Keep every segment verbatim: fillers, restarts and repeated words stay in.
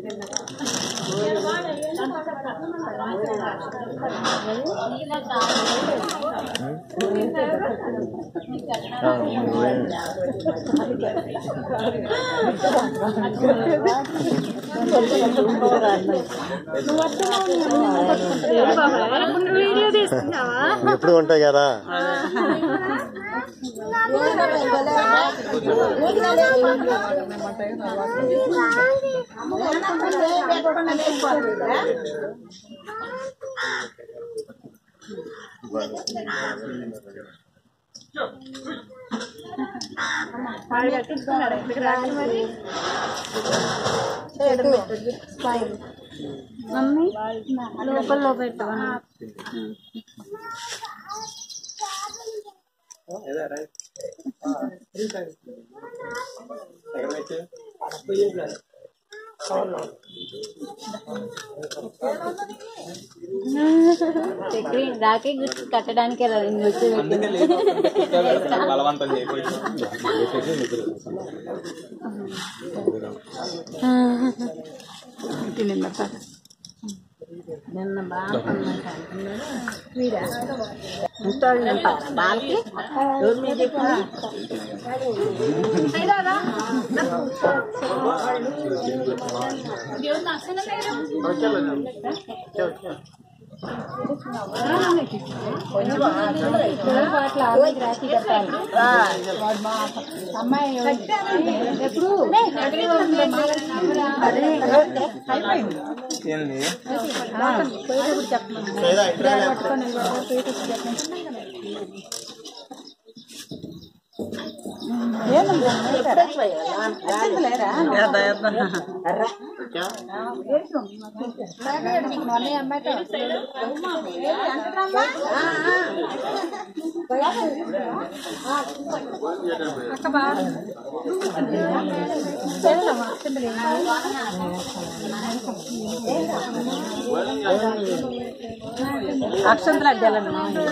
ఎప్పుడు ఉంటాయి కదా మమ్మీ లోపల లోపెట్టవా రాకే కట్టడానికి బలవంతం నిన్న బాగా బాలకి ఎవరు మీద చెప్పినా అమ్మాయి ఎప్పుడు అక్షంతలు అడ్డాలండి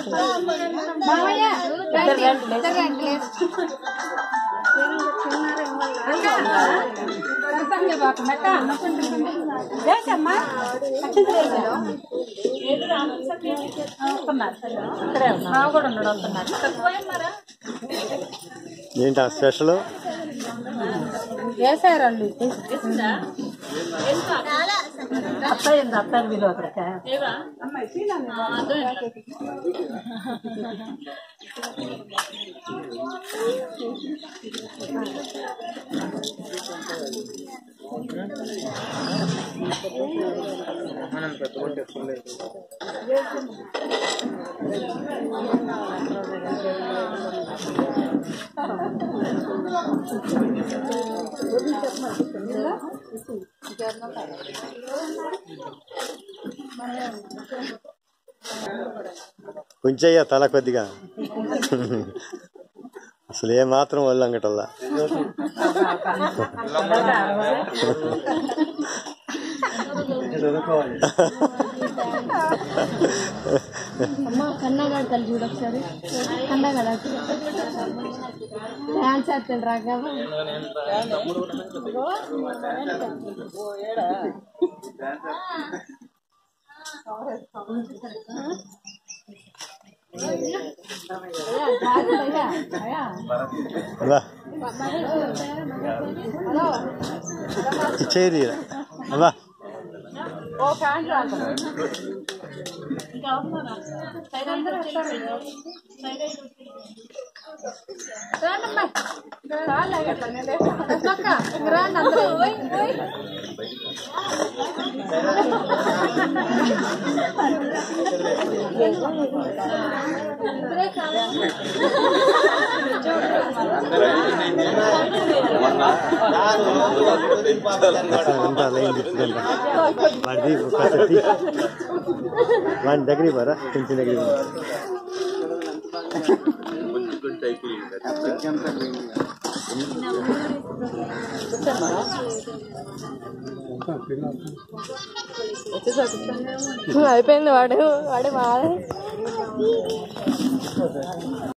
ఏంటి స్పెషల్ వేసారండి అత్తయ్యింది అత్తయ్య విలువ కొంచెయ్యా తల కొద్దిగా అసలు ఏ మాత్రం వాళ్ళు అంగటల్లా అమ్మ కన్నగాడు తల్లి చూడొకసారి కన్నగాడు డాన్స్ ఆడతాడు రాగా ఇచ్చేది అలా ఓ ఫ్యాన్ వాడి దగ్గరికి పోరా కొంచెం దగ్గరికి అయిపోయింది వాడు వాడే బాగా